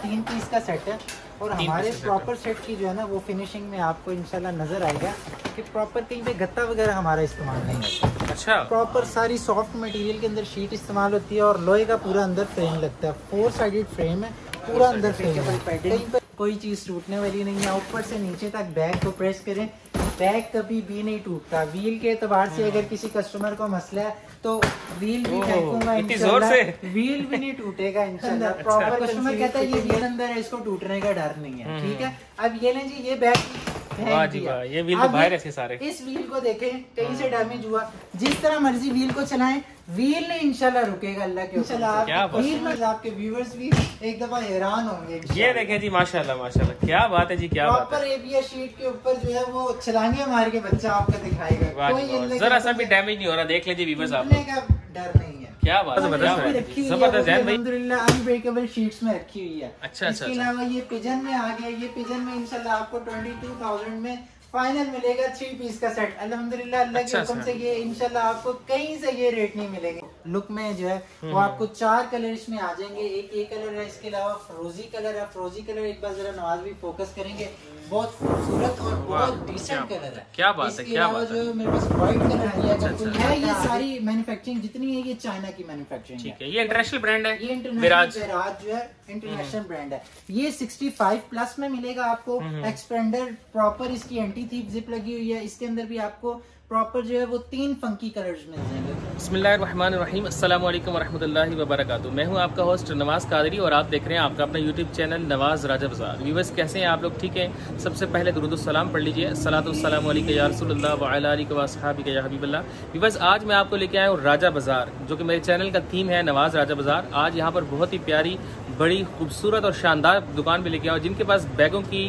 3 piece का set है और हमारे प्रॉपर सेट की जो है ना वो फिनिशिंग में आपको इंशाल्लाह नजर आएगा कि प्रॉपर कहीं पे गत्ता वगैरह हमारा इस्तेमाल नहीं होता। अच्छा, प्रॉपर सारी सॉफ्ट मटेरियल के अंदर शीट इस्तेमाल होती है और लोहे का पूरा अंदर फ्रेम लगता है। 4 साइडेड फ्रेम है, पूरा अंदर फ्रेम है, कहीं पर कोई चीज टूटने वाली नहीं है। ऊपर से नीचे तक बैग को प्रेस करें, बैग कभी भी नहीं टूटता। व्हील के एतबार से अगर किसी कस्टमर को मसला है तो व्हील भी फेंकूंगा इंशाल्लाह, व्हील भी नहीं टूटेगा इंशाल्लाह। प्रॉपर कस्टमर कहता है ये व्हील अंदर है, इसको टूटने का डर नहीं है। ठीक है, अब ये लें जी, ये बैग वाह जी वाह, ये व्हील तो बाहर है सारे। इस व्हील को देखें कहीं से डैमेज हुआ, जिस तरह मर्जी व्हील को चलाएं, व्हील नहीं इंशाल्लाह रुकेगा अल्लाह के इंशाल्लाह। व्हील में आपके व्यूअर्स भी एक दफा हैरान होंगे। ये देखें जी, माशाल्लाह माशाल्लाह, क्या बात है जी, क्या बात है। प्रॉपर एबीएस शीट के ऊपर जो है वो छलांगे मार के बच्चा आपको दिखाएगा, कोई जरा सा भी डैमेज नहीं हो रहा। देख लीजिए व्यूअर्स, आप का डर नहीं है। क्या बात है, जबरदस्त है, अल्हम्दुलिल्लाह अनब्रेकेबल शीट्स में रखी हुई है। अच्छा, इसके अलावा ये पिजन में आ गया, ये पिजन में इंशाल्लाह आपको 22,000 में फाइनल मिलेगा 3 पीस का सेट। अल्हम्दुलिल्लाह अल्लाह के हुक्म से ये इंशाल्लाह आपको कहीं से ये रेट नहीं मिलेंगे। लुक में जो है वो आपको 4 कलर इसमें आ जाएंगे। एक ये कलर है, इसके अलावा फ्रोजी कलर है। फ्रोजी कलर एक बार जरा नवाज भी फोकस करेंगे, बहुत खूबसूरत और बहुत डिसेंट कलर है। क्या बात है, क्या बात है। जो मेरे पास व्हाइट कलर दिया है, ये सारी मैन्युफैक्चरिंग जितनी है ये चाइना की मैन्युफैक्चरिंग है। ठीक है, ये इंटरनेशनल ब्रांड है, ये इंटरनेशनल जो है इंटरनेशनल ब्रांड है। ये 65 प्लस में मिलेगा आपको। एक्सपेंडर प्रॉपर इसकी एंटी थीफ जिप लगी हुई है। इसके अंदर भी आपको प्रॉपर जो है वो 3 फंकी कलर्स मिल जाएंगे। बिस्मिल्लाहिर्रहमानिर्रहीम, अस्सलाम वालेकुम वरहमतुल्लाहि वबरकातुहू। मैं हूं आपका होस्ट नवाज कादरी और आप देख रहे हैं आपका अपना यूट्यूब चैनल नवाज राजा बाजार। व्यूअर्स कैसे हैं आप लोग? ठीक है। सबसे पहले दुरूद सलाम पढ़ लीजिए। सलातुस्सलामु अलैका या रसूलुल्लाह व अला आलिका व अस्हाबिका या हबीबल्लाह। व्यूअर्स आज मैं आपको लेके आया हूँ राजा बाजार, जो कि मेरे चैनल का थीम है नवाज राजा बाजार। आज यहाँ पर बहुत ही प्यारी, बड़ी खूबसूरत और शानदार दुकान भी लेके आया हूँ, जिनके पास बैगों की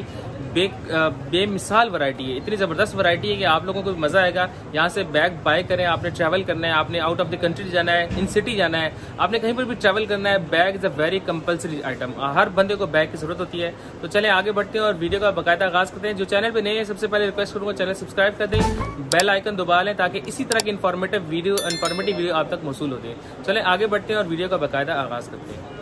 बेमिसाल वैरायटी है। इतनी ज़बरदस्त वैरायटी है कि आप लोगों को भी मज़ा आएगा। यहाँ से बैग बाय करें, आपने ट्रैवल करना है, आपने आउट ऑफ द कंट्री जाना है, इन सिटी जाना है, आपने कहीं पर भी ट्रैवल करना है, bag is a very compulsory item. हर बंदे को बैग की ज़रूरत होती है। तो चलें आगे बढ़ते हैं और वीडियो का बाकायदा आगाज़ करते हैं। जो चैनल पर नए हैं सबसे पहले रिक्वेस्ट करूँगा चैनल सब्सक्राइब कर दें, बेल आइकन दबा लें ताकि इसी तरह की इन्फॉर्मेटिव वीडियो आप तक मौसूल होते हैं। चलें आगे बढ़ते हैं और वीडियो का बाकायदा आगाज़ करते हैं।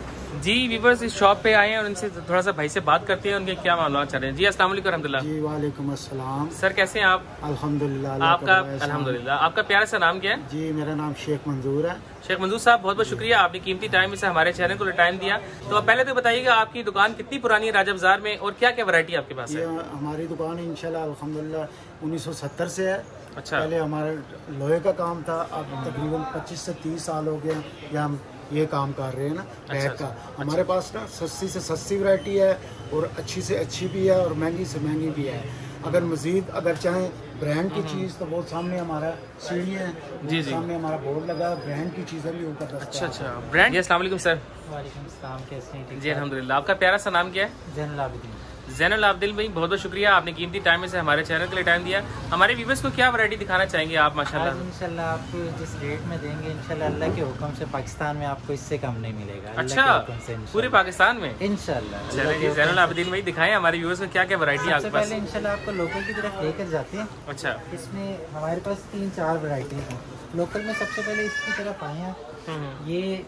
जी व्यूअर्स इस शॉप पे आए हैं और इनसे थोड़ा सा भाई से बात करते हैं, उनके क्या मामलात चल रहे हैं। जी अस्सलाम वालेकुम रहमतुल्लाह। जी वालेकुम अस्सलाम। सर कैसे हैं आप? अल्हम्दुलिल्लाह। आपका अल्हम्दुलिल्लाह। आपका प्यारा सा नाम क्या है? जी मेरा नाम शेख मंजूर है। शेख मंजूर साहब बहुत बहुत शुक्रिया, आपने कीमती टाइम से हमारे चैनल को टाइम दिया। तो पहले तो बताइएगा आपकी दुकान कितनी पुरानी है राजा बाजार में और क्या क्या वैरायटी आपके पास है? हमारी दुकान इंशाल्लाह अल्हम्दुलिल्लाह 1970 से है। अच्छा। पहले हमारा लोहे का काम था, अब तकरीबन 25 से 30 साल हो गए या हम ये काम कर रहे हैं ना बैग का। हमारे पास ना सस्ती से सस्ती वैरायटी है और अच्छी से अच्छी भी है और महंगी से महंगी भी है। अगर मजीद अगर चाहें ब्रांड की चीज़ तो वो सामने हमारा सीढ़ी है, जी सामने हमारा बोर्ड लगा, ब्रांड की चीज़ें भी ऊपर। अच्छा ब्रांड। अस्सलाम वालेकुम सर। वालेकुम सलाम, कैसे हैं? जी अल्हम्दुलिल्लाह। आपका प्यारा सा नाम क्या है? ज़ैनुल आबिदीन। ज़ैनुल आबिदीन भाई बहुत बहुत शुक्रिया, आपने कीमती टाइम में से हमारे चैनल के लिए टाइम दिया। हमारे व्यूअर्स को क्या वैरायटी दिखाना चाहेंगे आप? माशाल्लाह इंशाल्लाह आपको जिस रेट में देंगे इंशाल्लाह अल्लाह के हुक्म से पाकिस्तान में आपको इससे कम नहीं मिलेगा। अच्छा, पूरे पाकिस्तान में इंशाल्लाह। चलिए ज़ैनुल आबिदीन भाई दिखाएं हमारे व्यूअर्स को क्या क्या वैरायटी आपके पास। पहले इंशाल्लाह आपको लोकल की तरफ लेकर जाते हैं। अच्छा। इसमें हमारे पास 3-4 वैरायटी हैं। लोकल में सबसे पहले इसकी तरफ आए हैं, ये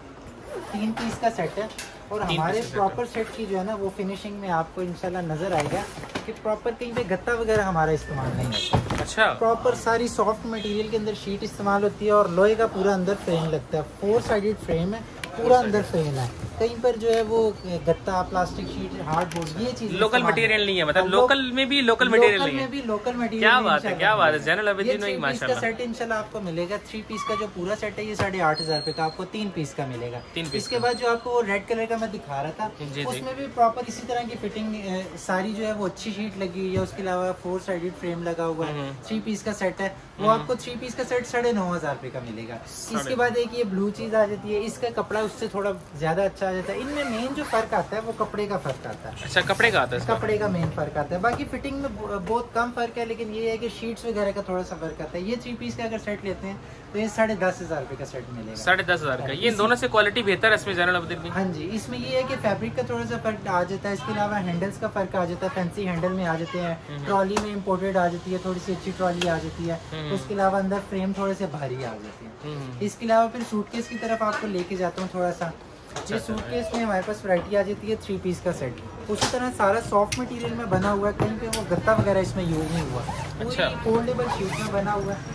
3 पीस का सेट है और हमारे प्रॉपर सेट की जो है ना वो फिनिशिंग में आपको इंशाल्लाह नजर आएगा कि प्रॉपर कहीं पे गत्ता वगैरह हमारा इस्तेमाल नहीं होता। अच्छा। प्रॉपर सारी सॉफ्ट मटेरियल के अंदर शीट इस्तेमाल होती है और लोहे का पूरा अंदर फ्रेम लगता है। 4 साइडेड फ्रेम है, पूरा अंदर फ्रेम है। कहीं पर जो है वो गत्ता, प्लास्टिक शीट, हार्डबोर्ड, ये चीज लोकल मटेरियल नहीं है। मतलब लोकल में भी लोकल मटेरियल नहीं है। Local material. क्या बात है, क्या बात है। ज़ैनुल आबिदीन भाई माशाल्लाह। सेट इंशाल्लाह आपको मिलेगा 3 पीस का जो पूरा सेट है ये 8,500 रुपए का आपको 3 पीस का मिलेगा। इसके बाद जो आपको वो रेड कलर का मैं दिखा रहा था उसमें भी प्रॉपर इसी तरह की फिटिंग सारी जो है वो अच्छी शीट लगी हुई है। उसके अलावा 4 साइडेड फ्रेम लगा हुआ है। 3 पीस का सेट है वो आपको 3 पीस का सेट 9,500 रुपए का मिलेगा। इसके बाद एक ये ब्लू चीज आ जाती है, इसका कपड़ा उससे थोड़ा ज्यादा अच्छा आ जाता है। इनमें मेन जो फर्क आता है वो कपड़े का फर्क आता है। अच्छा, कपड़े का आता है? कपड़े का मेन फर्क आता है, बाकी फिटिंग में बहुत कम फर्क है, लेकिन ये है कि शीट्स वगैरह का थोड़ा सा फर्क आता है। ये 3 पीस का अगर सेट लेते हैं तो ये 10,500 रुपए का सेट मिलेगा। 10,500 का। ये दोनों से क्वालिटी बेहतर है इसमें ज़ैनुल आबिदीन में? हाँ जी, इसमें ये है कि फैब्रिक का थोड़ा सा फर्क आ जाता है। इसके अलावा हैंडल्स का फर्क आ जाता है, फैंसी हैंडल में आ जाते हैं। ट्रॉली में इम्पोर्टेड आ जाती है, थोड़ी सी अच्छी ट्रॉली आ जाती है। उसके अलावा अंदर फ्रेम थोड़े से भारी आ जाती है। इसके अलावा फिर सूटकेस की तरफ आपको लेके जाता हूँ थोड़ा सा। ये सूटकेस में हमारे पास वैरायटी आ जाती है 3 पीस का सेट। उसी तरह सारा सॉफ्ट मटेरियल में बना हुआ है, कहीं पे वो गत्ता वगैरह इसमें यूज नहीं हुआ। पूरी फोल्डेबल शीट में बना हुआ है,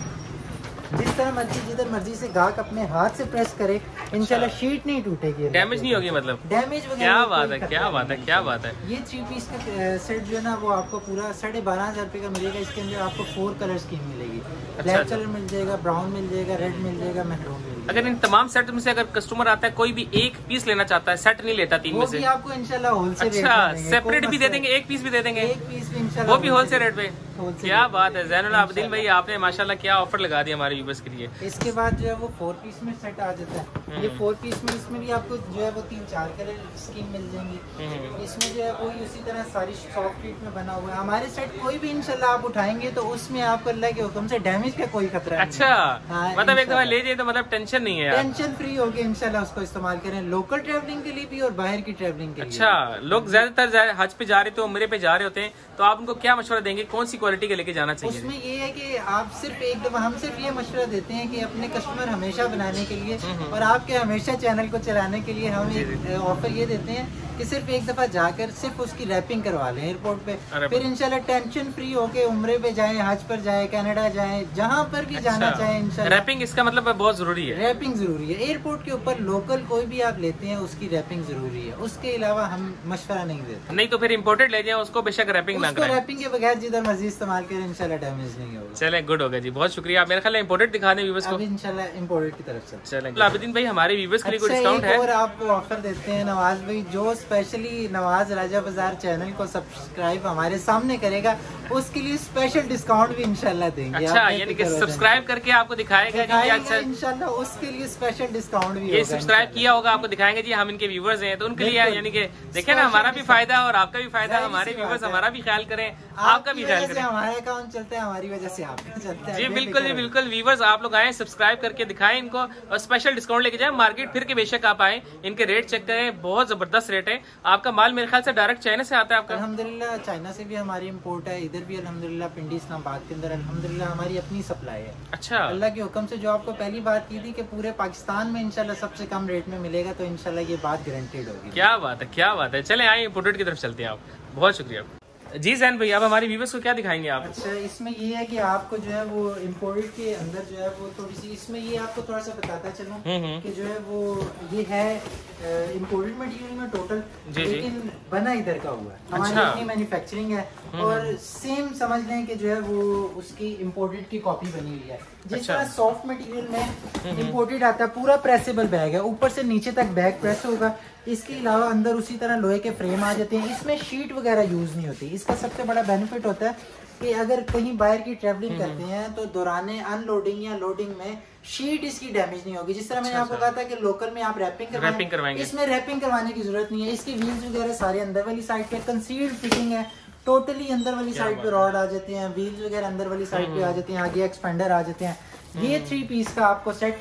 जिस तरह मर्जी जिधर मर्जी से गाहक अपने हाथ से प्रेस करे इंशाल्लाह शीट नहीं टूटेगी, डैमेज नहीं होगी, मतलब डैमेज वगैरह। क्या बात है, क्या बात है, क्या बात है। ये 3 पीस का सेट जो है ना वो आपको पूरा 12,500 रुपये का मिलेगा। इसके अंदर आपको 4 कलर स्कीम मिलेगी। ब्लैक कलर मिल जाएगा, ब्राउन मिल जाएगा, रेड मिल जाएगा, मेहरून मिल जाएगा। अगर इन तमाम सेट में से अगर कस्टमर आता है कोई भी एक पीस लेना चाहता है, सेट नहीं लेता 3 में से, आपको इंशाल्लाह होलसेल रेट अच्छा में सेपरेट भी दे देंगे, एक पीस भी दे देंगे, एक पीस भी इंशाल्लाह वो भी होलसेल रेट पे। क्या बात है ज़ैनुल आबिदीन भाई, आपने माशाल्लाह क्या ऑफर लगा दिया हमारे व्यूअर्स के लिए। इसके बाद जो है वो 4 पीस में सेट आ जाता है। ये 4 पीस में इसमें भी आपको जो है वो 3-4 कलर स्कीम मिल जाएंगी। इसमें जो है वो उसी तरह सारी सॉफ्ट शीट में बना हुआ है। हमारे सेट कोई भी इंशाल्लाह आप उठाएंगे तो उसमें आपको अल्लाह के हुक्म से डैमेज का कोई खतरा नहीं। अच्छा मतलब एक दफा ले जाए तो मतलब टेंशन नहीं है, टेंशन फ्री होगी इंशाल्लाह। उसको इस्तेमाल करें लोकल ट्रैवलिंग के लिए भी और बाहर की ट्रैवलिंग के लिए। अच्छा, लोग ज्यादातर हज पे जा रहे थे, उम्रे पे जा रहे होते हैं, तो आप उनको क्या मशवरा देंगे, कौन सी क्वालिटी के लेके जाना चाहिए? उसमें ये है कि आप सिर्फ एक दफा, हम सिर्फ ये मशवरा देते हैं कि अपने कस्टमर हमेशा बनाने के लिए और आपके हमेशा चैनल को चलाने के लिए हम एक ऑफर ये देते हैं कि सिर्फ एक दफा जाकर सिर्फ उसकी रैपिंग करवा लें एयरपोर्ट पे, फिर इंशाल्लाह टेंशन फ्री होके उम्रे पे जाएं, हज पर जाएं, कनाडा जाएं, जहाँ पर भी जाना चाहें इंशाल्लाह। रैपिंग इसका मतलब बहुत जरूरी है। रैपिंग जरूरी है। एयरपोर्ट के ऊपर लोकल कोई भी आप लेते हैं उसकी रैपिंग जरूरी है, उसके अलावा हम मशवरा नहीं देते। नहीं तो फिर इम्पोर्टेड ले जाए उसको बेशक रैपिंग ना करें, रैपिंग के बगैर जिधर मर्जी इस्तेमाल करें इंशाल्लाह डैमेज नहीं होगा। चले गुड होगा जी, बहुत शुक्रिया। आप मेरे ख्याल इम्पोर्टेड दिखा दें व्यूअर्स को इंशाल्लाह इम्पोर्टेड की तरफ से। चले आबिदीन भाई, हमारे व्यूअर्स के लिए कोई डिस्काउंट है? और आपको ऑफर देते हैं नवाज भाई, जो स्पेशली नवाज राजा बाजार चैनल को सब्सक्राइब हमारे सामने करेगा उसके लिए स्पेशल डिस्काउंट भी इंशाल्लाह देंगे। अच्छा, यानी कि सब्सक्राइब करके आपको दिखाएगा इंशाल्लाह, उसके लिए स्पेशल डिस्काउंट भी। ये सब्सक्राइब किया होगा आपको दिखाएंगे जी, हम इनके व्यूवर्स हैं तो उनके लिए यानी कि देखिए ना, हमारा भी फायदा और आपका भी फायदा, हमारे व्यूवर्स हमारा भी ख्याल करें, आपका भी ख्याल करें। हमारा काम चलता है, हमारी वजह से आपका चलता है। जी बिल्कुल जी बिल्कुल। व्यूवर्स आप लोग आए, सब्सक्राइब करके दिखाएं इनको और स्पेशल डिस्काउंट लेके जाएं। मार्केट फिर के बेशक आप आए, इनके रेट चेक करें, बहुत जबरदस्त रेट है। आपका माल मेरे ख्याल से डायरेक्ट चाइना से आता है आपका? अल्हम्दुलिल्लाह चाइना से भी हमारी इम्पोर्ट है, इधर भी अल्हम्दुलिल्लाह पिंडी इस्लामाबाद के अंदर अल्हम्दुलिल्लाह हमारी अपनी सप्लाई है। अच्छा, अल्लाह के हुक्म से जो आपको पहली बात की थी कि पूरे पाकिस्तान में इंशाल्लाह सबसे कम रेट में मिलेगा, तो इंशाल्लाह ये बात गारंटेड होगी। क्या बात है, क्या बात है। चले आए इम्पोर्टेड की तरफ चलते हैं आप। बहुत शुक्रिया जी जैन भाई। अब हमारे व्यूवर्स को क्या दिखाएंगे आप? अच्छा, इसमें ये है कि आपको जो है वो इम्पोर्टेड के अंदर जो है वो थोड़ी सी, इसमें ये आपको थोड़ा सा बताता चलूं कि जो है वो ये है इम्पोर्टेड मटेरियल में टोटल, लेकिन बना इधर का हुआ है, हमारी अपनी मैन्युफैक्चरिंग है और सेम समझ लें कि जो है वो उसकी इम्पोर्टेड की कॉपी बनी हुई है। जिस तरह सॉफ्ट मटेरियल में इम्पोर्टेड आता है, पूरा प्रेसेबल बैग है, ऊपर से नीचे तक बैग प्रेस होगा। इसके अलावा अंदर उसी तरह लोहे के फ्रेम आ जाते हैं, इसमें शीट वगैरह यूज नहीं होती। इसका सबसे बड़ा बेनिफिट होता है कि अगर कहीं बाहर की ट्रैवलिंग करते हैं तो दौराने अनलोडिंग या लोडिंग में शीट इसकी डैमेज नहीं होगी। जिस तरह मैंने आपको कहा था कि लोकल में आप रैपिंग करवाएंगे, इसमें रैपिंग करवाने की जरूरत नहीं है। इसके व्हील्स वगैरह सारे अंदर वाली साइड पे कंसील्ड फिटिंग है, टोटली अंदर वाली साइड पे रॉड आ जाते हैं, व्हील्स वगैरह अंदर वाली साइड पे आ जाते हैं, आगे एक्सपेंडर आ जाते हैं। ये 3 पीस का आपको सेट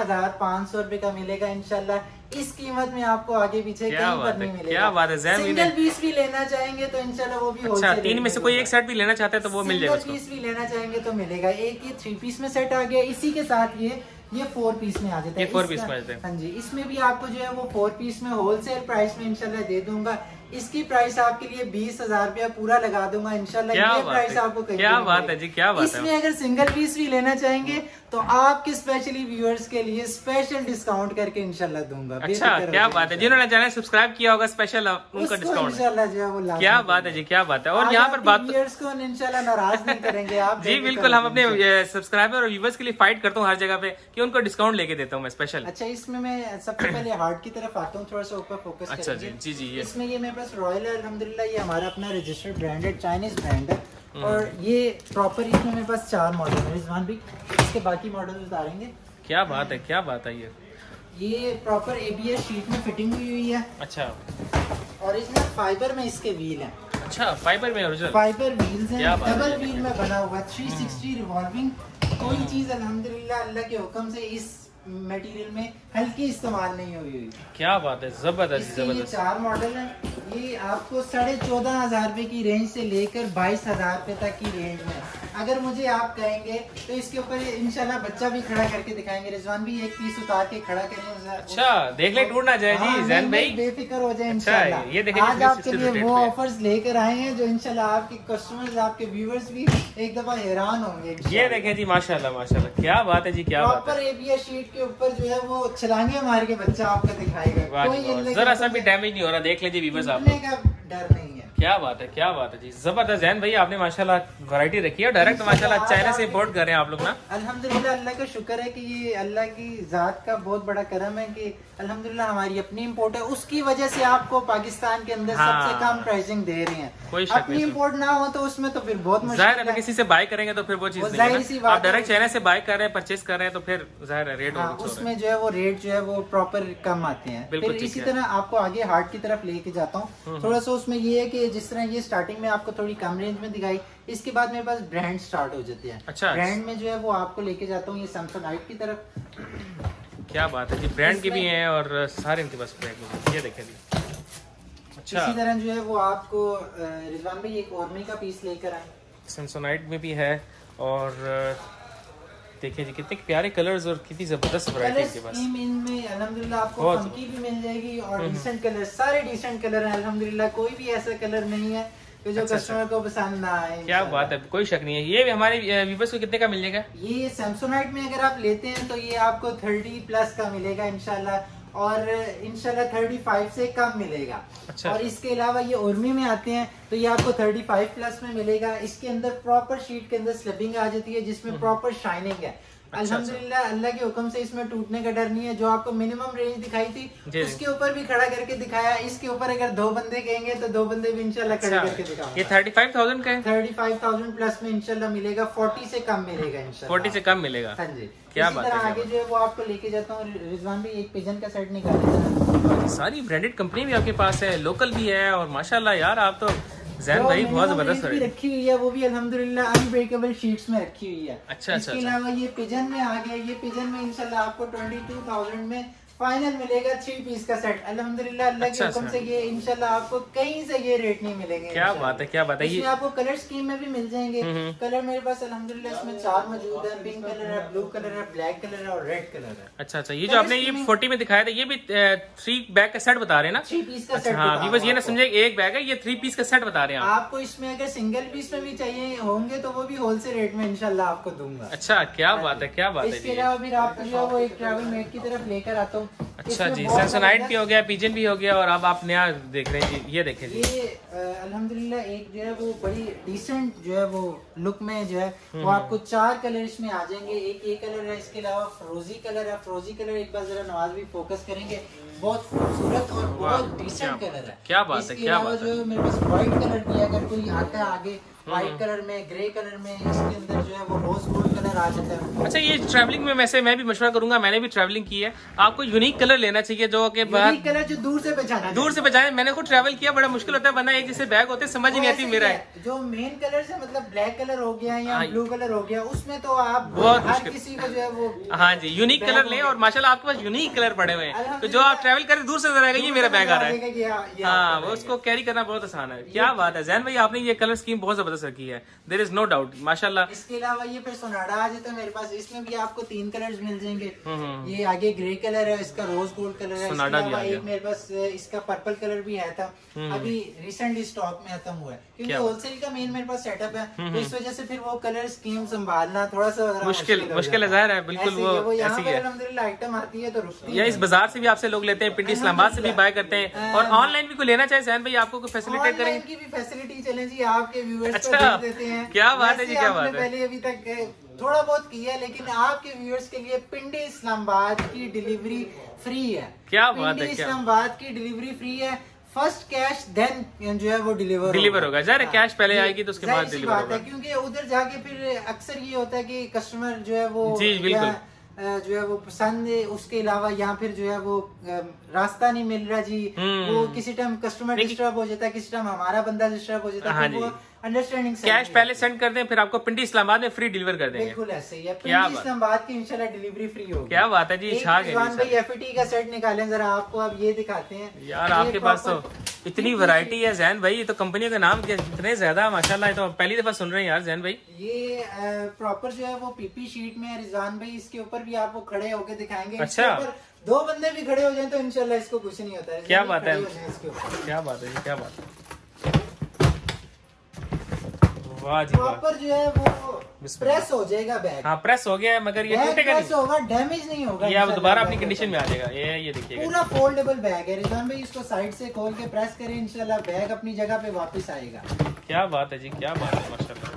15,500 रुपए का मिलेगा इंशाल्लाह। इस कीमत में आपको आगे पीछे कहीं पर नहीं मिलेगा। क्या बात है। सिंगल पीस भी लेना चाहेंगे तो इंशाल्लाह वो भी अच्छा, 3 में से कोई एक सेट भी लेना चाहते हैं तो वो मिल जाएगा। सिंगल पीस भी लेना चाहेंगे तो मिलेगा। एक ये 3 पीस में सेट आ गया, इसी के साथ ये 4 पीस में आ जाता है। 4 पीस में आ जाता है। हाँ जी, इसमें भी आपको जो है वो 4 पीस में होलसेल प्राइस में इंशाल्लाह दे दूंगा। इसकी प्राइस आपके लिए 20,000 रुपया पूरा लगा दूंगा इंशाल्लाह। ये प्राइस आपको कहीं क्या बात है जी, क्या बात है। इसमें अगर सिंगल पीस भी लेना चाहेंगे तो आपके स्पेशली व्यूअर्स के लिए स्पेशल डिस्काउंट करके इंशाल्लाह दूंगा। अच्छा, क्या बात है। जिन्होंने चैनल सब्सक्राइब किया होगा स्पेशल उनका डिस्काउंट इंशाल्लाह जो है वो क्या बात है जी, क्या बात है। और यहाँ पर बात व्यूअर्स को इंशाल्लाह नाराज नहीं करेंगे आप। जी बिल्कुल, हम अपने सब्सक्राइबर और व्यूअर्स के लिए फाइट करता हूँ हर जगह पे कि उनको डिस्काउंट लेके देता हूँ मैं स्पेशल। अच्छा, इसमें मैं सबसे पहले हार्ट की तरफ आता हूँ, थोड़ा सा ऊपर फोकस। अच्छा जी जी जी। इसमें ये मेरे पास रॉयल है अल्हम्दुलिल्लाह, ये हमारा अपना रजिस्टर्ड ब्रांड है, चाइनीज ब्रांड है। और ये प्रॉपर इसमें मेरे पास 4 मॉडल है रिजवान भी, इसके बाकी मॉडल उतारेंगे। क्या बात है, क्या बात है। ये प्रॉपर ABS शीट में फिटिंग हुई है। अच्छा, और इसमें फाइबर में इसके व्हील है। अच्छा, फाइबर में ओरिजिनल फाइबर व्हील्स हैं, डबल व्हील में बना हुआ है, 360 रिवॉल्विंग। कोई चीज अल्हम्दुलिल्लाह अल्लाह के हुक्म से इस मटेरियल में हल्की इस्तेमाल नहीं हुई। क्या बात है, जबरदस्त जबरदस्त। 4 मॉडल है, ये आपको 14,500 रुपए की रेंज से लेकर 22,000 रुपए तक की रेंज में अगर मुझे आप कहेंगे तो इसके ऊपर इंशाल्लाह बच्चा भी खड़ा करके दिखाएंगे। रिजवान भी एक पीस उतार के खड़ा करेंगे। अच्छा, देख ले टूट ना जाए जी जैन भाई, बेफिक्र हो जाए अच्छा, इंशाल्लाह। ये देखिए आज आपके लिए वो ऑफर्स लेकर आए हैं जो इंशाल्लाह आपके कस्टमर्स, आपके व्यूअर्स भी एक दफा हैरान होंगे। ये देखें जी, माशाल्लाह माशाल्लाह, क्या बात है जी, क्या बात है। प्रॉपर एबीएस शीट के ऊपर जो है वो छलांगे मार के बच्चा आपका दिखाएगा, कोई जरा सा भी डैमेज नहीं हो रहा। देख लीजिए व्यूअर्स, आप का डर नहीं है। क्या बात है, क्या बात है जी, जबरदस्त। जैन भाई आपने माशाल्लाह वैरायटी रखी है, डायरेक्ट माशाल्लाह चाइना से इंपोर्ट कर रहे हैं आप लोग ना। अल्हम्दुलिल्लाह, अल्लाह का शुक्र है कि ये अल्लाह की जात का बहुत बड़ा करम है कि अल्हम्दुलिल्लाह हमारी अपनी इंपोर्ट है, उसकी वजह से आपको पाकिस्तान के अंदर सबसे कम प्राइसिंग दे रहे हैं। कोई शक अपनी इंपोर्ट ना हो तो उसमें तो फिर बहुत मुश्किल है। किसी से बाय करेंगे तो फिर वो चीज नहीं है। आप डायरेक्ट चाइना से बाय कर रहे हैं, परचेज कर रहे हैं, तो फिर जाहिर है रेट उसमें जो है वो रेट जो है वो प्रॉपर कम आते हैं। फिर इसी तरह आपको आगे हार्ट की तरफ लेके जाता हूँ। थोड़ा सा उसमें ये है कि जिस तरह ये स्टार्टिंग में आपको थोड़ी कम रेंज में दिखाई, इसके बाद मेरे पास ब्रांड स्टार्ट हो जाते हैं। अच्छा, ब्रांड में जो है वो आपको लेके जाता हूँ ये सैमसंगाइट की तरफ। क्या बात है जी, ब्रांड के भी हैं और सारे इनके पास ब्रांड। ये देखें जी, अच्छा। इसी तरह जो है वो आपको रिजवान भाई एक ओरमी का पीस लेकर आए, सैमसंगाइट में भी है। और देखिए जी कितने प्यारे कलर्स और कितनी जबरदस्त वैरायटी इनके पास। इनमें अल्हम्दुलिल्लाह आपको फंकी भी मिल जाएगी और डिसेंट कलर, सारे डिसेंट कलर हैं अल्हम्दुलिल्लाह। कोई भी ऐसा कलर नहीं है कि जो कस्टमर को पसंद ना आए। क्या बात है, कोई शक नहीं है। ये भी हमारे व्यूअर्स को कितने का मिल जाएगा? ये सैमसंगाइट में अगर आप लेते हैं तो ये आपको 30+ का मिलेगा इंशाल्लाह, और इंशाल्लाह 35 से कम मिलेगा। अच्छा। और इसके अलावा ये उर्मी में आते हैं तो ये आपको 35+ में मिलेगा। इसके अंदर प्रॉपर शीट के अंदर स्लिपिंग आ जाती है जिसमें प्रॉपर शाइनिंग है। अल्हम्दुलिल्लाह अल्लाह के हुक्म से इसमें टूटने का डर नहीं है। जो आपको मिनिमम रेंज दिखाई थी उसके ऊपर भी खड़ा करके दिखाया। इसके ऊपर अगर 2 बंदे कहेंगे तो 2 बंदे भी इंशाल्लाह खड़े करके दिखाऊंगा। ये 35,000 का है? 35,000+ में इंशाल्लाह मिलेगा। 40 से कम मिलेगा इंशाल्लाह। 40 से कम मिलेगा? हाँ जी। क्या इसी बात तरह है, आगे जो है वो आपको लेके जाता हूँ। रिजवान भी एक पिजन का सेट निकाले। सारी ब्रांडेड कंपनी भी आपके पास है, लोकल भी है, और माशाल्लाह यार आप तो जैन भाई बहुत जबरदस्त भी रखी हुई है, वो भी अल्हम्दुलिल्लाह अनब्रेकेबल शीट्स में रखी हुई है। अच्छा, इसके अलावा ये पिजन में आ गया। ये पिजन में इंशाल्लाह आपको 22,000 में फाइनल मिलेगा 3 पीस का सेट। अल्हम्दुलिल्लाह अल्लाह के हुक्म से ये इंशाल्लाह आपको कहीं से ये रेट नहीं मिलेंगे। क्या बात है, क्या बात है। इसमें आपको कलर स्कीम में भी मिल जाएंगे। कलर मेरे पास अल्हम्दुलिल्लाह इसमें 4 मौजूद है। पिंक कलर है, ब्लू कलर है, ब्लैक कलर है और रेड कलर है। अच्छा अच्छा, ये जो आपने ये 40 में दिखाया था ये भी 3 बैग का सेट बता रहे हैं ना? 3 पीस का सेट। हाँ, बस ये ना समझे एक बैग है, ये 3 पीस का सेट बता रहे हैं आपको। इसमें अगर सिंगल पीस में भी चाहिए होंगे तो वो भी होलसेल रेट में इंशाल्लाह आपको दूंगा। अच्छा, क्या बात है, क्या बात है। इसके अलावा फिर आपको जो है वो एक ट्रैवल मेट की तरफ लेकर आता हूँ। अच्छा जी, सैमसंगाइट भी हो गया, पिजन भी हो गया, और अब आप नया देख रहे हैं जी। ये देखें जी, ये अल्हम्दुलिल्लाह एक जो है वो बड़ी डिसेंट जो है वो लुक में जो है वो आपको 4 कलर इसमें आ जाएंगे। एक ये कलर है, इसके अलावा फ्रोजी कलर है। फ्रोजी कलर एक बार जरा नवाज भी फोकस करेंगे, बहुत खूबसूरत और बहुत डिसेंट कलर है। क्या बात है, क्या बात है। जो मेरे पास व्हाइट कलर भी है, अगर कोई आता है आगे व्हाइट कलर में, ग्रे कलर में, इसके अंदर जो है वो रोज गोल्ड कलर आ जाता है। अच्छा, ये ट्रैवलिंग में वैसे मैं भी मशवरा करूंगा, मैंने भी ट्रैवलिंग की है, आपको यूनिक कलर लेना चाहिए जो कि कलर जो दूर से पहचाने। मैंने खुद ट्रैवल किया, बड़ा मुश्किल होता है, वरना एक जैसे बैग होते समझ नहीं आती। मेरा है जो मेन कलर से मतलब ब्लैक कलर हो गया या ब्लू कलर हो गया, उसमें तो आप बहुत हर किसी को जो है वो। हाँ जी, यूनिक कलर लें, और माशाल्लाह आपके पास यूनिक कलर पड़े हुए हैं, तो जो आप ट्रैवल करें दूर से नजर आएगा ये मेरा बैग आ रहा है। हाँ, वो उसको कैरी करना बहुत आसान है। क्या बात है जैन भाई, आपने ये कलर स्कीम बहुत जबरदस्त रखी है, देयर इज नो डाउट माशाल्लाह। इसके अलावा ये फिर सोनाडा आ जाता है मेरे पास। इसमें भी आपको 3 कलर्स मिल जाएंगे। ये आगे ग्रे कलर है, इसका रोज गोल्ड कलर है। सोनाडा भी आ गया। एक मेरे पास इसका पर्पल कलर भी आया था, अभी रिसेंटली स्टॉक में खत्म हुआ है, क्योंकि होलसेल का मेन मेरे पास सेटअप है, तो इस वजह से फिर वो कलर स्कीम संभालना थोड़ा सा मुश्किल है। जाहिर है, बिल्कुल वो ऐसी है। अल्हम्दुलिल्लाह आइटम आती है तो रुकती है। इस बाजार से भी आपसे लोग लेते हैं, पिंडी इस्लामाबाद से भी बाय करते हैं, और ऑनलाइन भी कोई लेना चाहे जैन भाई आपको कोई फैसिलिटेट करेंगे? की भी फैसिलिटी चले जी, आपके व्यूअर्स को अच्छा, देते हैं। क्या बात है जी, क्या बात है। पहले अभी तक थोड़ा बहुत किया है, लेकिन आपके व्यूअर्स के लिए पिंडी इस्लामाबाद की डिलीवरी फ्री है। क्या बात है, इस्लामाबाद की डिलीवरी फ्री है। फर्स्ट कैश देन जो है वो डिलीवर होगा। जरा कैश पहले आएगी तो उसके बाद डिलीवर होगा, क्योंकि उधर जाके फिर अक्सर ये होता है कि कस्टमर जो है वो जो है वो पसंद है, उसके अलावा यहाँ फिर जो है वो रास्ता नहीं मिल रहा जी। वो किसी टाइम कस्टमर डिस्टर्ब हो जाता है, किसी टाइम हमारा बंदा डिस्टर्ब हो जाता है, वो अंडरस्टैंडिंग कैश पहले सेंड कर दें, फिर आपको पिंडी इस्लामाबाद में फ्री डिलीवर कर देंगे। बिल्कुल ऐसे ही है, क्या पिंडी इस्लामाबाद की इंशाल्लाह डिलीवरी फ्री होगी। क्या बात है जी, छा गए भाई एफईटी का सेट निकालें जरा, आपको अब ये दिखाते हैं यार। आपके पास तो इतनी वैरायटी है जैन भाई, ये तो कंपनियों का नाम इतने ज्यादा माशाल्लाह, ये तो पहली दफा सुन रहे हैं यार जैन भाई। ये प्रॉपर जो है वो पीपी शीट में है रिजवान भाई, इसके ऊपर भी आपको खड़े होके दिखाएंगे। अच्छा, दो बंदे भी खड़े हो जाए तो इंशाल्लाह इसको कुछ नहीं होता है। क्या बात है, क्या बात है, क्या बात है, वाह जी। प्रॉपर जो है वो प्रेस हो जाएगा बैग। हाँ प्रेस हो गया है, मगर ये टूटेगा नहीं, होगा, डैमेज नहीं होगा, ये अब दोबारा अपनी कंडीशन में आ जाएगा। ये देखिएगा पूरा फोल्डेबल बैग है रिजवान भाई, इसको साइड से खोल के प्रेस करें, इंशाल्लाह बैग अपनी जगह पे वापस आएगा। क्या बात है जी, क्या बात है माशाल्लाह।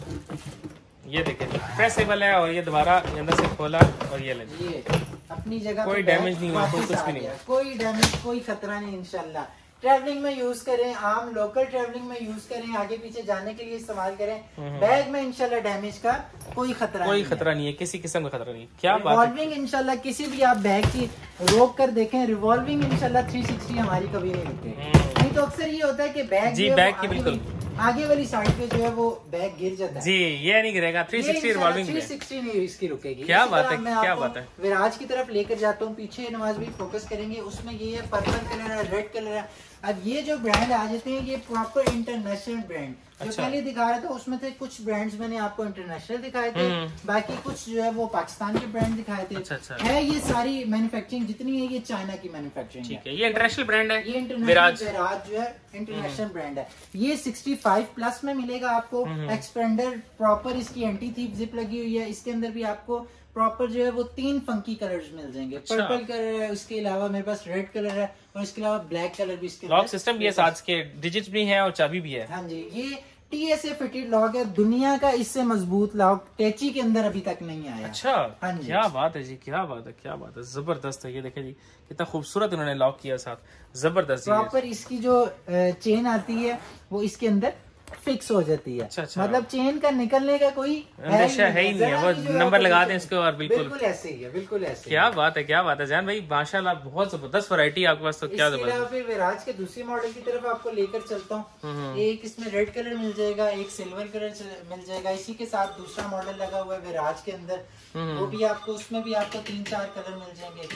ये देखिए प्रेसेबल है, और ये दोबारा अंदर से खोला और ये ले, ये अपनी जगह, कोई डैमेज नहीं हुआ, कुछ भी नहीं, कोई डैमेज, कोई खतरा नहीं इंशाल्लाह। ट्रैवलिंग में यूज करें, आम लोकल ट्रैवलिंग में यूज करें, आगे पीछे जाने के लिए इस्तेमाल करें। बैग में इंशाल्लाह डैमेज का कोई खतरा नहीं है, किसी किस्म का खतरा नहीं। क्या बात है। रिवॉल्विंग इंशाल्लाह किसी भी आप बैग की रोक कर देखें, रिवॉल्विंग इंशाल्लाह 360 हमारी कभी नहीं रुकेगी। नहीं तो अक्सर ये होता है कि बैग जी बैग की बिल्कुल आगे वाली साइड पे जो है वो बैग गिर जाता है जी, ये नहीं गिरेगा। 360 रिवॉल्विंग 360 नहीं इसकी रुकेगी। क्या बात है, क्या बात है। विराज की तरफ लेकर जाता हूँ, पीछे नवाज भी फोकस करेंगे, उसमें ये है पर्पल कलर है, रेड कलर है। अब ये जो ब्रांड आ जाते हैं ये प्रॉपर इंटरनेशनल ब्रांड, जो पहले दिखा रहा था उसमें थे कुछ ब्रांड्स मैंने आपको इंटरनेशनल दिखाए थे, बाकी कुछ जो है वो पाकिस्तान के ब्रांड दिखाए थे। अच्छा। है ये सारी मैन्युफैक्चरिंग जितनी है ये चाइना की मैन्युफैक्चरिंग है। ये इंटरनेशनल ब्रांड है, ये इंटरनेशनल विराज जो है इंटरनेशनल ब्रांड है। ये 65 प्लस में मिलेगा आपको। एक्सपेंडर प्रॉपर इसकी एंटी थीप जिप लगी हुई है, इसके अंदर भी आपको प्रॉपर जो है वो 3 फंकी कलर्स मिल जाएंगे। पर्पल कलर है, उसके अलावा मेरे पास रेड कलर है, और इसके अलावा ब्लैक कलर भी इसके लॉक सिस्टम भी है, साथ के डिजिट्स भी है और चाबी भी है। हाँ जी, ये TSA फिटेड लॉक है, दुनिया का इससे मजबूत लॉक टेची के अंदर अभी तक नहीं आया। अच्छा, हाँ जी, क्या बात है जी, क्या बात है, क्या बात है, जबरदस्त है। ये देखे जी कितना खूबसूरत उन्होंने लॉक किया साथ, जबरदस्त। प्रॉपर इसकी जो चेन आती है वो इसके अंदर फिक्स हो जाती है। अच्छा। मतलब चेन का निकलने का कोई अंदेशा है ही नहीं है, वो नंबर लगा दें इसको और बिल्कुल ऐसे ही है, बिल्कुल ऐसे। क्या बात है, क्या बात है जान भाई, माशाल्लाह बहुत जबरदस्त वैरायटी आपके पास तो। क्या जबरदस्त। फिर विराज के दूसरे मॉडल की तरफ आपको लेकर चलता हूँ। एक इसमें रेड कलर मिल जाएगा, एक सिल्वर कलर मिल जाएगा, इसी के साथ दूसरा मॉडल लगा हुआ है विराज के अंदर, वो भी आपको, उसमें भी आपको 3-4 कलर मिल जाएंगे।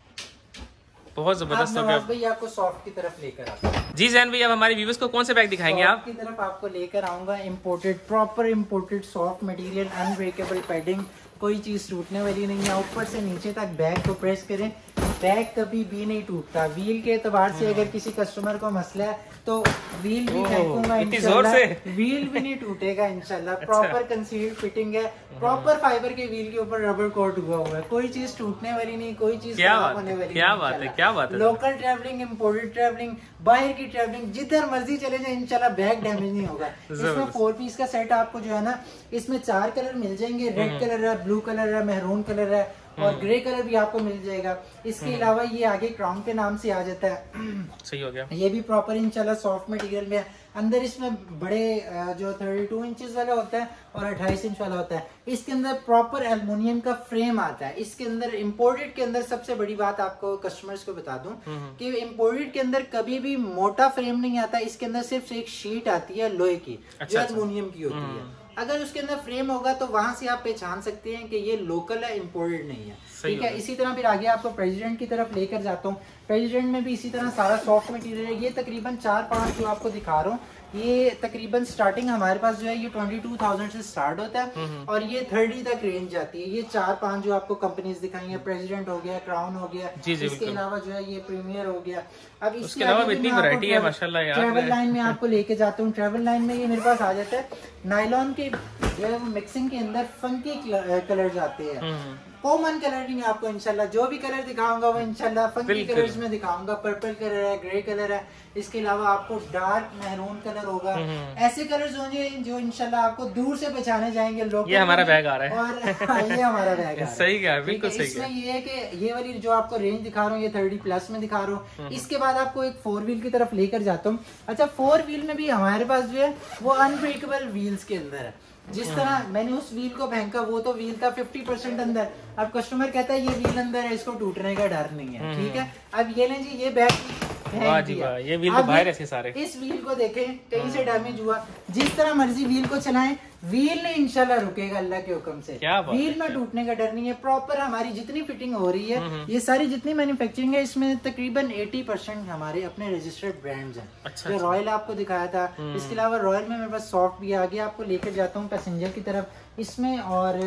बहुत जबरदस्त हो गया भाई। आपको सॉफ्ट की तरफ लेकर आता हूं। जी जैन भाई, अब हमारे व्यूअर्स को कौन से बैग दिखाएंगे आप? की तरफ आपको लेकर आऊंगा imported, proper imported soft material, unbreakable padding, कोई चीज टूटने वाली नहीं है। ऊपर से नीचे तक बैग को प्रेस करें, बैग कभी भी नहीं टूटता। व्हील के एतबार से अगर किसी कस्टमर को मसला है तो व्हील भी फेंकूंगा इंशाल्लाह, व्हील भी नहीं टूटेगा इंशाल्लाह। प्रॉपर कंसील्ड फिटिंग है, प्रॉपर फाइबर के व्हील के ऊपर रबर कोट हुआ हुआ है, कोई चीज टूटने वाली नहीं, कोई चीज खराब होने वाली। क्या बात है, क्या बात है। लोकल ट्रैवलिंग, इम्पोर्टेड ट्रैवलिंग, बाहर की ट्रैवलिंग, जिधर मर्जी चले जाए इंशाल्लाह बैग डैमेज नहीं होगा। इसमें 4 पीस का सेट आपको जो है ना, इसमें 4 कलर मिल जाएंगे, रेड कलर है, ब्लू कलर है, मेहरून कलर है, और ग्रे कलर भी आपको मिल जाएगा। इसके अलावा ये आगे क्राउन के नाम से आ जाता है। सही हो गया। ये भी प्रॉपर इंशाल्लाह सॉफ्ट मटेरियल में है। अंदर इसमें बड़े जो 32 इंचेस वाला होता है और 28 इंच वाला होता है। इसके अंदर प्रॉपर एल्युमिनियम का फ्रेम आता है। इसके अंदर इम्पोर्टेड के अंदर सबसे बड़ी बात आपको कस्टमर्स को बता दूं कि इम्पोर्टेड के अंदर कभी भी मोटा फ्रेम नहीं आता। इसके अंदर सिर्फ एक शीट आती है लोहे की, जो एल्युमिनियम की होती है। अगर उसके अंदर फ्रेम होगा तो वहां से आप पहचान सकते हैं कि ये लोकल है, इम्पोर्टेड नहीं है। ठीक है। इसी तरह फिर आगे आपको प्रेसिडेंट की तरफ लेकर जाता हूँ। प्रेसिडेंट में भी इसी तरह सारा सॉफ्ट मटेरियल है। ये तकरीबन 4-5 जो आपको दिखा रहा हूँ, ये तकरीबन स्टार्टिंग हमारे पास जो है ये 22,000 से स्टार्ट होता है और ये 30 तक रेंज जाती है। ये 4-5 जो आपको कंपनीज दिखाई है, प्रेसिडेंट हो गया, क्राउन हो गया, इसके अलावा जो है ये प्रीमियर हो गया। अब इसके अलावा इतनी वैरायटी है माशाल्लाह यार। ट्रैवल लाइन में आपको लेके जाता हूँ। ट्रैवल लाइन में ये मेरे पास आ जाता है नायलॉन के जो है मिक्सिंग के अंदर फंकी कलर्स आते हैं। कॉमन कलर नहीं आपको इंशाल्लाह, जो भी कलर दिखाऊंगा वो इंशाल्लाह फंकी कलर्स में दिखाऊंगा। पर्पल कलर है, ग्रे कलर है, इसके अलावा आपको डार्क मेहरून कलर होगा। ऐसे कलर्स होंगे जो इंशाल्लाह आपको दूर से पहचाने जाएंगे लोग। ये हमारा बैग आ रहा है और ये हमारा बैग है। सही कहा, बिल्कुल सही। इसमें ये है कि ये वाली जो आपको रेंज दिखा रहा हूँ ये 30 प्लस में दिखा रहा हूँ। इसके बाद आपको एक 4 व्हील की तरफ लेकर जाता हूँ। अच्छा, 4 व्हील में भी हमारे पास जो है वो अनब्रेकेबल व्हील्स के अंदर है। जिस तरह मैंने उस व्हील को फेंका, वो तो व्हील था 50% अंदर। अब कस्टमर कहता है ये व्हील अंदर है, इसको टूटने का डर नहीं है। ठीक है। अब ये लें जी, ये बैग वाह जी वाह, ये व्हील तो बाहर ऐसे सारे। इस व्हील को देखें, कहीं से डैमेज हुआ, जिस तरह मर्जी व्हील को चलाएं, व्हील ने इंशाल्लाह रुकेगा अल्लाह के हुक्म से। व्हील में टूटने का डर नहीं है। प्रॉपर हमारी जितनी फिटिंग हो रही है, ये सारी जितनी मैन्युफैक्चरिंग है, इसमें तकरीबन 80% हमारे अपने रजिस्टर्ड ब्रांड्स हैं। अच्छा, जो रॉयल आपको दिखाया था, इसके अलावा रॉयल में मेरे पास सॉफ्ट भी आ गया, आपको लेकर जाता हूँ पैसेंजर की तरफ इसमें। और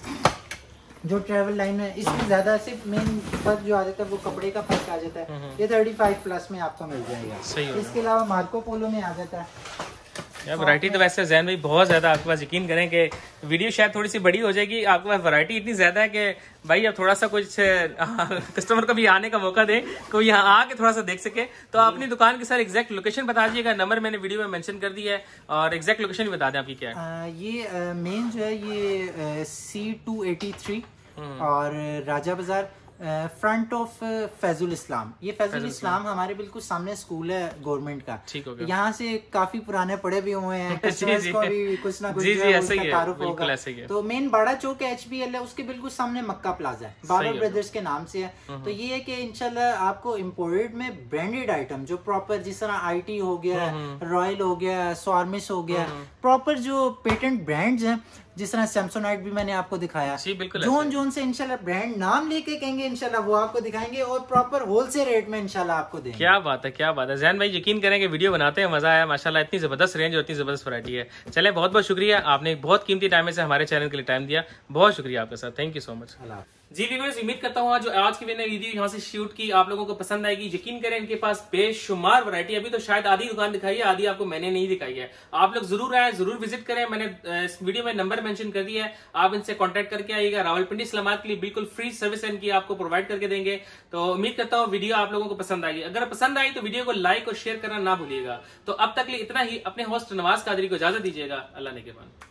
जो ट्रेवल लाइन है इसमें ज्यादा सिर्फ मेन फर्क जो आ जाता है वो कपड़े का फर्क आ जाता है। ये 35 प्लस में आपको मिल जाएगा। इसके अलावा मार्को पोलो में आ जाता है। यार वैरायटी तो वैसे जैन भाई बहुत ज्यादा आपके पास, यकीन करें कि वीडियो शायद थोड़ी सी बड़ी हो जाएगी, आपके पास वैरायटी इतनी ज्यादा है कि भाई अब थोड़ा सा कुछ कस्टमर को भी आने का मौका दें, कोई यहाँ आके थोड़ा सा देख सके। तो अपनी दुकान की सर एग्जैक्ट लोकेशन बता दीजिएगा, नंबर मैंने वीडियो में मेंशन कर दिया है, और एग्जैक्ट लोकेशन भी बता दें आपकी क्या है। ये मेन जो है ये C283 और राजा बाजार फ्रंट ऑफ फैजुल इस्लाम। ये फैजुल इस्लाम हमारे बिल्कुल सामने स्कूल है गवर्नमेंट का। ठीक हो गया। यहाँ से काफी पुराने पड़े भी हुए हैं, कस्टमर्स को भी कुछ ना कुछ तारुफ होगा। तो मेन बड़ा चौक HBL है, उसके बिल्कुल सामने मक्का प्लाजा है, बाबर ब्रदर्स के नाम से है। तो ये है कि इंशाल्लाह आपको इम्पोर्टेड में ब्रांडेड आइटम जो प्रॉपर, जिस तरह IT हो गया, रॉयल हो गया, स्वार्मिस हो गया, प्रॉपर जो पेटेंट ब्रांड्स हैं, जिस तरह सैमसोनाइट भी मैंने आपको दिखाया, जोन से इंशाल्लाह ब्रांड नाम लेके कहेंगे इंशाल्लाह वो आपको दिखाएंगे, और प्रॉपर होलसेल रेट में इंशाल्लाह आपको देंगे। क्या बात है, क्या बात है जैन भाई, यकीन करें कि वीडियो बनाते हैं मजा आया माशाल्लाह, इतनी जबरदस्त रेंज और इतनी जबरदस्त वैरायटी है। चले बहुत बहुत शुक्रिया, आपने बहुत कीमती टाइम में से हमारे चैनल के लिए टाइम दिया, बहुत शुक्रिया आपका sir, thank you so much. जी व्यूअर्स, उम्मीद करता हूँ जो आज की मैंने वीडियो यहाँ से शूट की आप लोगों को पसंद आएगी। यकीन करें इनके पास बेशुमार वैरायटी, अभी तो शायद आधी दुकान दिखाई है, आधी आपको मैंने नहीं दिखाई है। आप लोग जरूर आए, जरूर विजिट करें, मैंने इस वीडियो में नंबर मेंशन कर दिया है, आप इनसे कांटेक्ट करके आइएगा। रावलपिंडी इस्लामाबाद के लिए बिल्कुल फ्री सर्विस इनकी आपको प्रोवाइड करके देंगे। तो उम्मीद करता हूँ वीडियो आप लोगों को पसंद आएगी। अगर पसंद आई तो वीडियो को लाइक और शेयर करना ना भूलिएगा। तो अब तक लिए इतना ही, अपने होस्ट नवाज कादरी को इजाजत दीजिएगा। अल्लाह ने के बाद।